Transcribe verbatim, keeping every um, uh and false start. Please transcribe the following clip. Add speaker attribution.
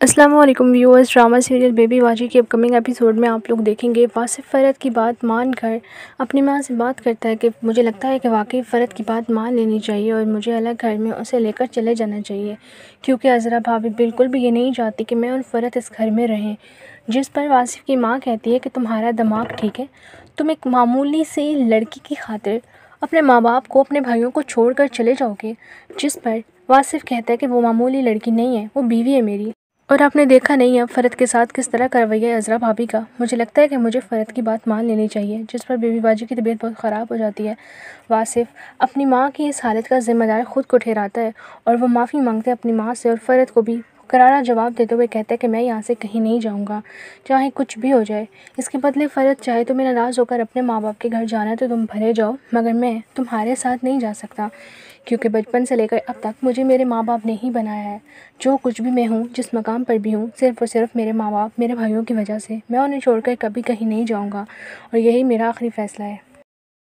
Speaker 1: السلام علیکم viewers, drama serial baby واجی کے اپکمنگ ایپیسوڈ میں آپ لوگ دیکھیں گے واصف فرد کی بات مان کر اپنی ماں سے بات کرتا ہے کہ مجھے لگتا ہے کہ واقعی فرد کی بات مان لینی چاہیے اور مجھے الگ گھر میں اسے لے کر چلے جانا چاہیے، کیونکہ عذرا بھابھی بالکل بھی یہ نہیں چاہتی کہ میں اور فرد اس گھر میں رہیں۔ جس پر واصف کی ماں کہتی ہے کہ تمہارا دماغ ٹھیک ہے، تم ایک معمولی سی لڑکی کی خاطر اپنے ماں باپ کو، اپنے بھائیوں کو چھوڑ کر چلے جاؤ گے۔ جس پر واصف کہتا ہے کہ وہ معمولی لڑکی نہیں ہے، وہ بیوی ہے میری، اور آپ نے دیکھا نہیں اب فرد کے ساتھ کس طرح کا رویہ ہے عذرا بھابھی کا۔ مجھے لگتا ہے کہ مجھے فرد کی بات مان لینی چاہیے۔ جس پر بیبی باجی کی طبیعت بہت خراب ہو جاتی ہے۔ واصف اپنی ماں کی اس حالت کا ذمہ دار خود کو ٹھہراتا ہے اور وہ معافی مانگتا ہے اپنی ماں سے، اور فرد کو بھی کرارا جواب دیتے ہوئے کہتا ہے کہ میں یہاں سے کہیں نہیں جاؤں گا، چاہے کچھ بھی ہو جائے۔ اس کے بدلے فرد چاہے تمہیں ناراض ہو کر اپنے ماں باپ کے گھر جانا ہے تو تم بھلے جاؤ، مگر میں تمہارے ساتھ نہیں جا سکتا، کیونکہ بچپن سے لے کر اب تک مجھے میرے ماں باپ نے ہی بنایا ہے۔ جو کچھ بھی میں ہوں، جس مقام پر بھی ہوں، صرف اور صرف میرے ماں باپ، میرے بھائیوں کی وجہ سے۔ میں انہیں چھوڑ کر کبھی کہیں نہیں جاؤں گا اور یہی میرا آخری فیصلہ ہے۔